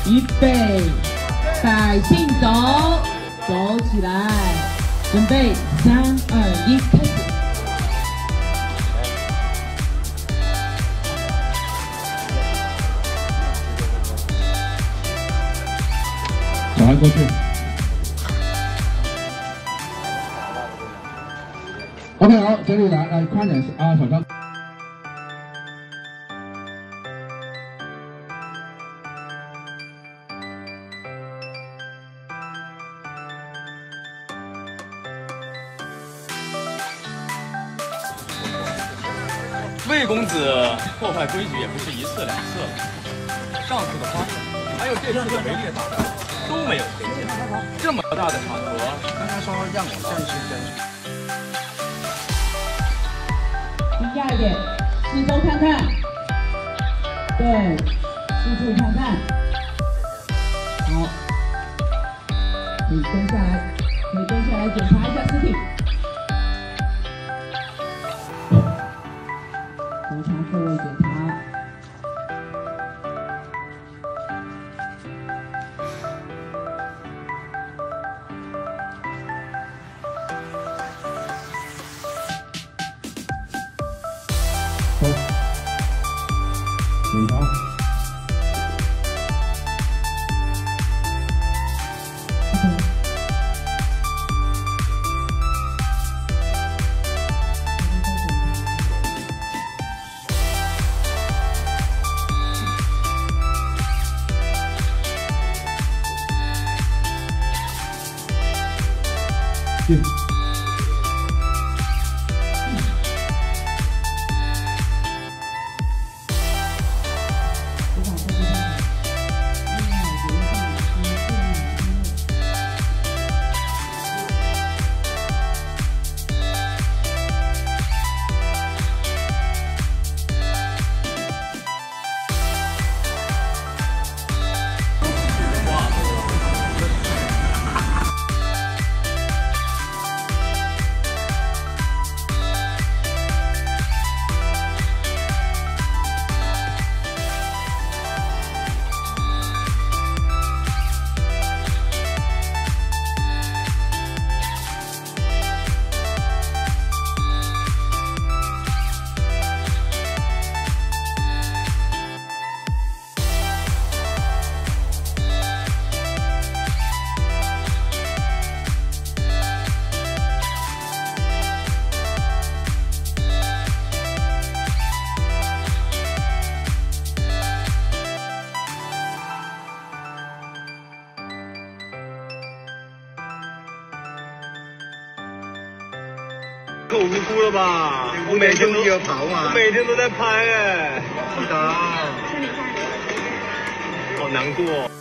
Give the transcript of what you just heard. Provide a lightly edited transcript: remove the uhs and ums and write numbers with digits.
预备，百姓走，走起来，准备，3、2、1，开始。 小孩过去。OK， 好，这里来快点啊，小张。 魏公子破坏规矩也不是1次2次了，上次的花trận，还有这次的围猎大战都没有推荐。这么大的场合，刚才说让我站起跟。 低下一点，四周看看，对，四处看看，好，可以蹲下来，可以蹲下来检查一下尸体。 多查各位检查。 走，检查。进。 可无辜了吧？我每天都要跑嘛，我每天都在拍哎，是的，好难过。